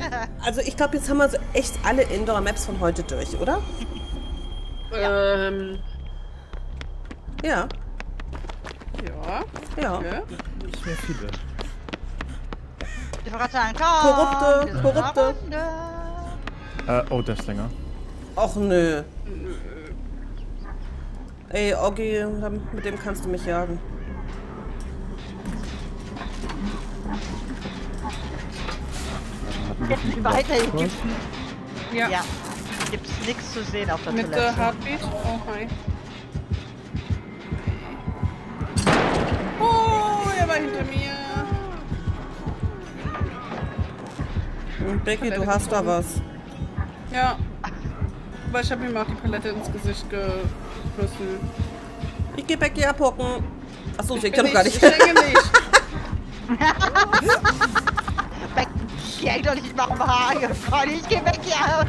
Also ich glaube, jetzt haben wir so echt alle Indoor-Maps von heute durch, oder? Ja. Ja. Ja. Ja. Okay. Nicht mehr viele. Ich wollte gerade sagen, Korrupte. Oh, der ist länger. Och nö. Ey, Oggi, mit dem kannst du mich jagen. Weiter gibt's, Ja. ja, gibt's nichts zu sehen auf der Mit Toilette. Heartbeat. Oh, hi. Oh, er war hinter mir. Becky, du hast da was. Ja. Aber ich habe ihm auch die Palette ins Gesicht geflüssen. Ich geh Becky abhocken. Achso, sie kann doch gar nicht. Ich denke nicht. Geh doch nicht nach dem Haar, Conny, ich geh weg hier.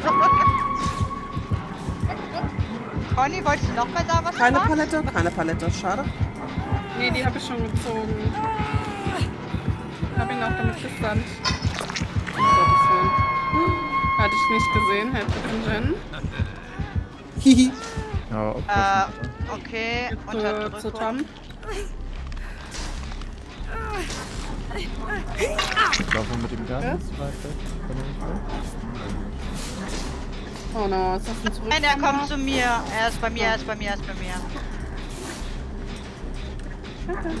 Conny, wolltest du noch mal sagen, was Keine du machst? Palette? Keine Palette, schade. Nee, die habe ich schon gezogen. Ich habe ihn auch damit gestunt. Um Gottes Willen. Hatte ich nicht gesehen, hätte Jen. Hihi. Ja, Okay, Zu Unterdrückung. Tom. ich laufe mit ihm gar Ja? nicht weiter. Wenn er nicht will. Oh no, ist das ein Zurück? Nein, er kommt zu mir. Er ist bei mir, er ist bei mir, er ist bei mir. Okay.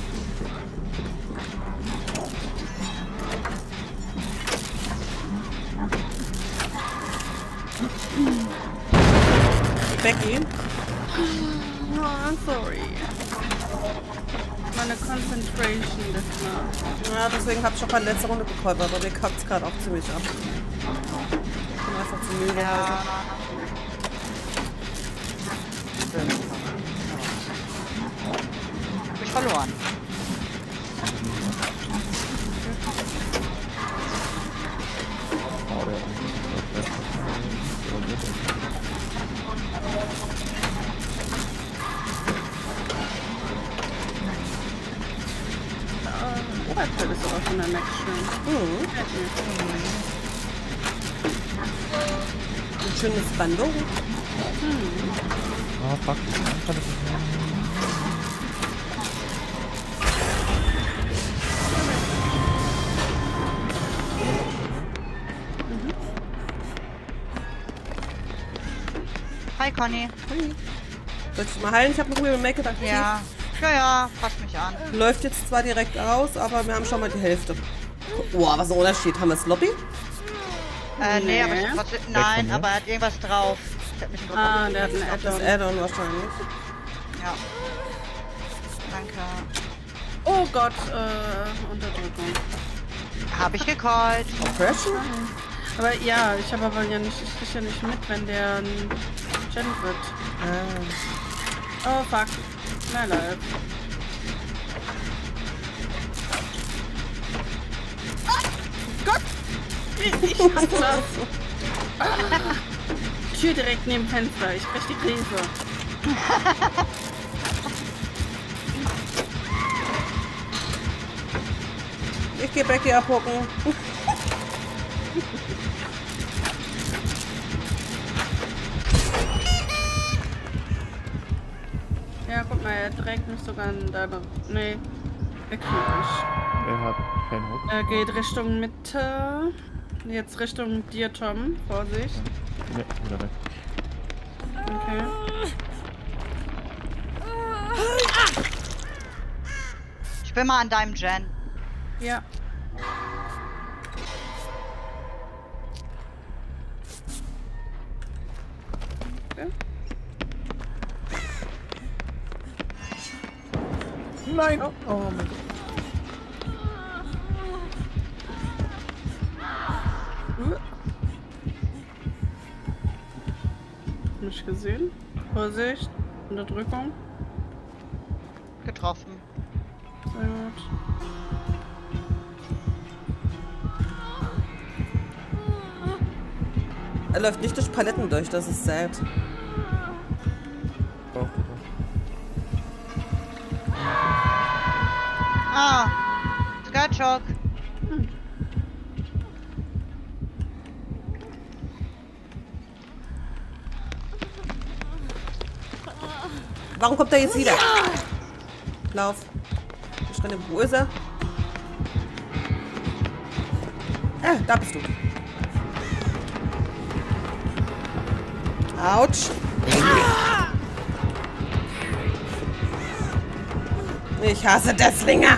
Becky. Oh, I'm sorry. Meine Concentration das mal. Ja, deswegen hab ich schon letzte Runde gekäupt, aber mir kackt's gerade auch ziemlich ab. Ich bin einfach zu müde. Ja. Hab ich verloren. Oh, Oh, das ist auch schon der Max schön. Ein schönes Bando. Oh, fuck. Ich kann das nicht mehr. Hi, Conny. Soll ich dich mal heilen? Ich habe einen Real Make It aktiv. Ja. Ja, passt mich an. Läuft jetzt zwar direkt aus, aber wir haben schon mal die Hälfte. Boah, was ein Unterschied. Haben wir das Lobby? Nee, aber ich hab trotzdem. Nein, mir. aber er hat irgendwas drauf. Ich hab mich im Ah, der hat ein Das Add-on. Add-on wahrscheinlich. Ja. Danke. Oh Gott, Unterdrückung. Hab ich gecallt. Oppression? Aber ja, ich habe aber ja nicht, ich krieg ja nicht mit, wenn der ein Gen wird. Oh fuck. Na leid. Gott! Ich hasse das. Tür direkt neben Fenster. Ich krieg die Krise. Ich geh Becky abhocken. Ja, guck mal, er trägt mich sogar in deine... Nee, er kriegt mich. Er hat keinen Hook. Er geht Richtung Mitte. Jetzt Richtung dir, Tom. Vorsicht. Ne, wieder weg. Okay. Ich bin mal an deinem Gen. Ja. Okay. Nein! Oh mein Gott. Nicht gesehen. Vorsicht. Unterdrückung. Getroffen. Sehr gut. Er läuft nicht durch Paletten durch, das ist sad. Oh, Ah. Skirtshock. Warum kommt er jetzt wieder? Lauf. Ich renne. Wo ist er? Da bist du. Autsch. Ich hasse Deathslinger.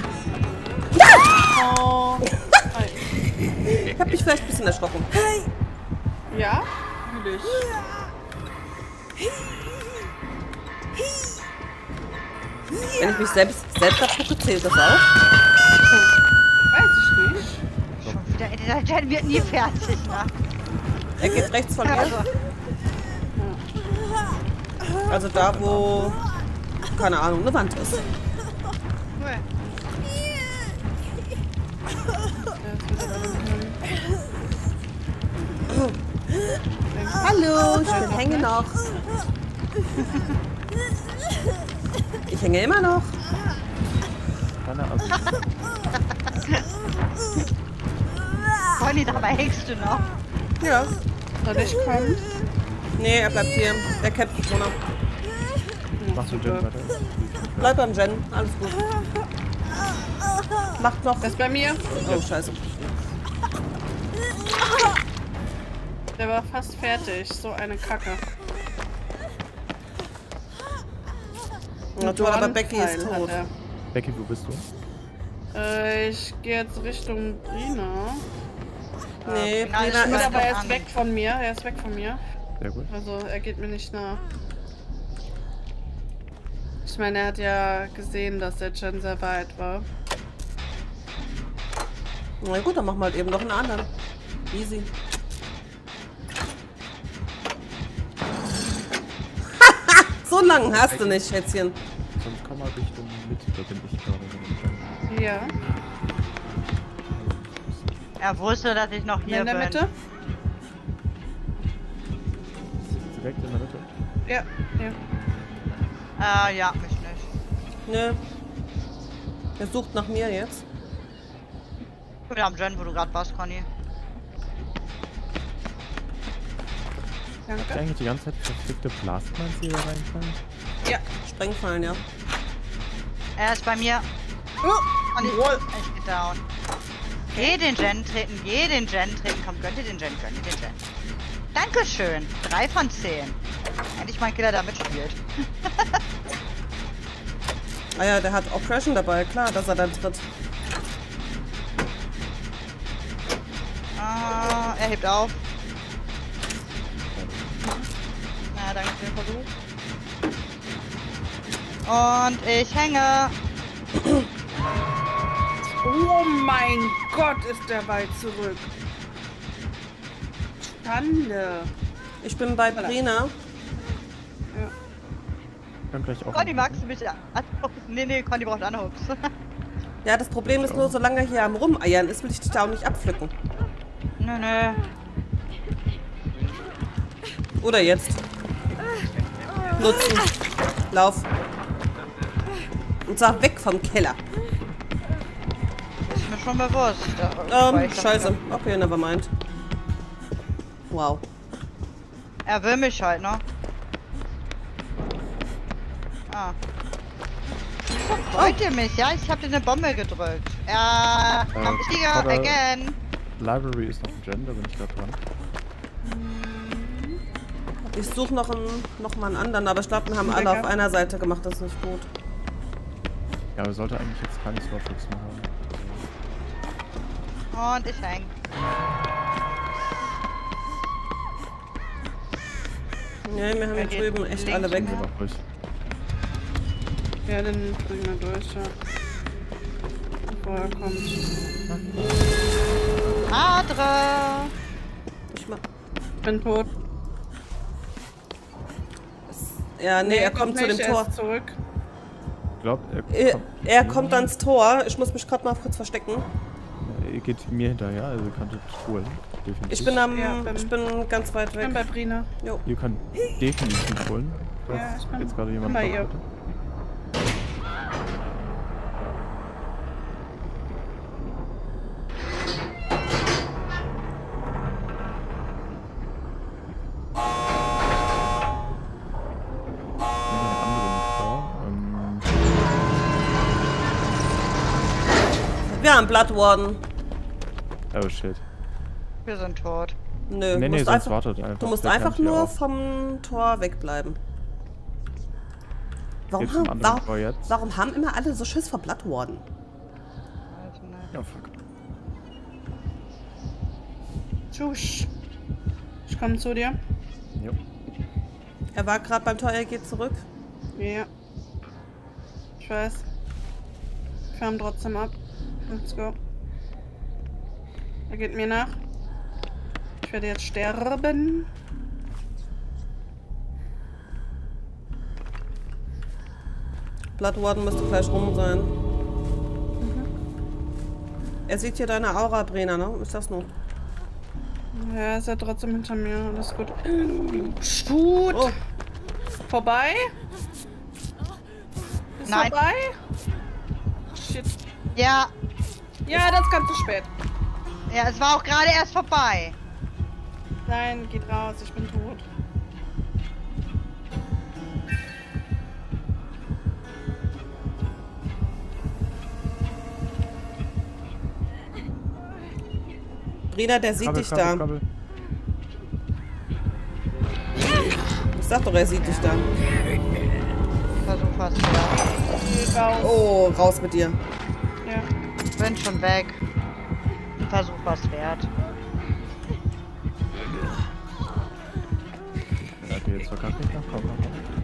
Oh. Ich hab mich vielleicht ein bisschen erschrocken. Ja? Natürlich. Wenn ich mich selbst abgucke, zählt das auch? Weiß ich nicht. Schon wieder, ey, der Jen wird nie fertig, ne? Er geht rechts von mir. Also, Also da, wo, keine Ahnung, eine Wand ist. cool. Hallo, ich hänge noch. Ich hänge immer noch. Keine Ahnung. Conny, dabei hängst du noch. Ja. Soll ich kommen? Nee, er bleibt hier. Er kämpft mit Mona. Machst du Jen weiter? Bleib beim Jen, alles gut. Macht noch. Das ist bei mir. Oh, scheiße. Der war fast fertig. So eine Kacke. Na du, aber Becky ist Pfeil hat tot. er. Becky, wo bist du? Ich gehe jetzt Richtung Brina. Nee, Brina ist Brina schon Aber ist... wieder- er ist weg von mir. Er ist weg von mir. Sehr gut. Also er geht mir nicht nah. Ich meine, er hat ja gesehen, dass der Jen sehr weit war. Na gut, dann machen wir halt eben noch einen anderen. Easy. So lang hast du nicht, Schätzchen. Sonst komm mal Richtung Mitte, da bin ich gerade. Ja. Er wusste, dass ich noch hier In der bin. Mitte? Ist sie direkt in der Mitte? Ja. Ja. Ja, mich nicht. Nö. Er sucht nach mir jetzt. Wir haben Jen, wo du gerade warst, Conny. Habt ihr Danke. eigentlich die ganze Zeit verfickte Blastmans, die hier reinfallen? Ja. Sprengfallen, ja. Er ist bei mir. Conny, ich geht down. Geh den Jen treten, geh den Jen treten. Komm, gönn dir den Jen, gönn dir den Jen. Dankeschön. 3 von 10. Endlich mal ein Killer, der mitspielt. Ah ja, der hat Oppression dabei, klar, dass er dann tritt. Er hebt auf. Na, danke für den Versuch. Und ich hänge. Oh mein Gott, ist der weit zurück. Schande. Ich bin bei Brina. Ja. Ich kann gleich auch. Conny, magst du mich anhupsen? Nee, Conny braucht Anhups. Ja, das Problem ist nur, solange er hier am Rumeiern ist, will ich dich da auch nicht abpflücken. Nö. Oder jetzt. Nutzen. Lauf. Und sag weg vom Keller. Ist mir schon bewusst. Weil ich Scheiße. Okay, nevermind. Wow. Er will mich halt, ne? Freut ihr mich? Ja, ich hab dir eine Bombe gedrückt. Komm, Tiger, aber- again. Library ist noch ein Gen, da bin ich gerade dran. Ich suche noch mal einen anderen, aber ich glaube, wir haben alle auf einer Seite gemacht. Das ist nicht gut. Ja, aber sollte eigentlich jetzt keine Slowfix mehr haben. Und ich häng. Nee, wir haben hier geht drüben echt links alle weg. Sind wir noch durch. Ja, den bringen wir durch, ja. Bevor er kommt. Adre! Ich mach. Bin tot. Ja, nee, er kommt zu dem nicht, Tor. Er ist zurück. Ich glaube, Er kommt ans Tor. Ich muss mich gerade mal kurz verstecken. Er geht mir hinterher, also ihr könntet holen. Definitiv. Ich bin Ja, ich bin ganz weit Ich bin weg. bei Brina. Jo. Ihr könnt definitiv holen. Du Ja, hast ich bin jetzt gerade jemand bei ihr. verraten. Wenn ihr eine andere nicht Wir haben Blood Warden. Oh shit. Wir sind tot. Nö, Nee, musst sonst einfach, wartet einfach. du musst Der einfach klärt hier nur auf. vom Tor wegbleiben. Warum Jetzt zum haben, anderen Tor jetzt. warum haben immer alle so Schiss vor Blood Warden? Also, ne. Ja, fuck. Tschüss. Ich komme zu dir. Jo. Er war gerade beim Tor, er geht zurück. Ja. Ich weiß. Ich fahre trotzdem ab. Let's go. Er geht mir nach. Ich werde jetzt sterben. Blood Warden müsste gleich rum sein. Er sieht hier deine Aura, Brena, ne? Ist das nur? Ja, ist ja trotzdem hinter mir. Alles gut. Gut. Oh, Vorbei? Ist Nein. vorbei? Shit. Ja, Ja, das kam zu spät. ja, es war auch gerade erst vorbei. Nein, geht raus. Ich bin tot. Brena, der sieht dich da. Krabbel. Ich sag doch, er sieht dich da. Versuch was ja. Geht raus. Oh, raus mit dir. Ja. Bin schon weg. Versuch was wert. Ja, okay, jetzt verkackt nicht nach. Komm.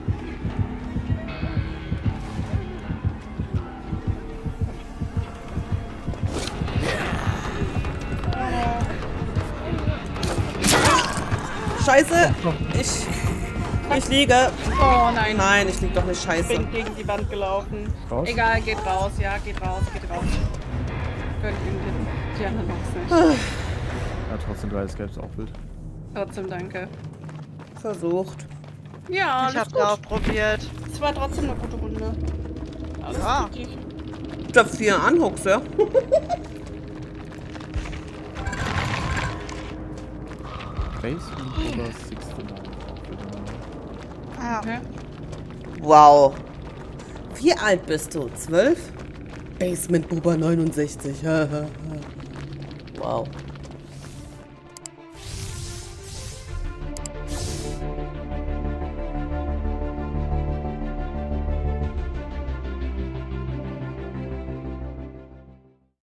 Scheiße! Ich liege. Oh nein. Nein, ich lieg doch nicht. Ich Scheiße. bin gegen die Wand gelaufen. Raus? Egal, geht raus. Ja, geht raus, geht raus. Gönnt ihm die anderen Box nicht. Ja, trotzdem 3 Escapes auch wild. Trotzdem danke. Versucht. Ja, Ich alles hab's gut. auch probiert. Es war trotzdem eine gute Runde. Alles Ja. richtig. Ich hab 4 Anhooks, ja? Basement oder 69 auch wieder. Ja. Okay. Wow. Wie alt bist du? 12? Basement Buber 69. Wow.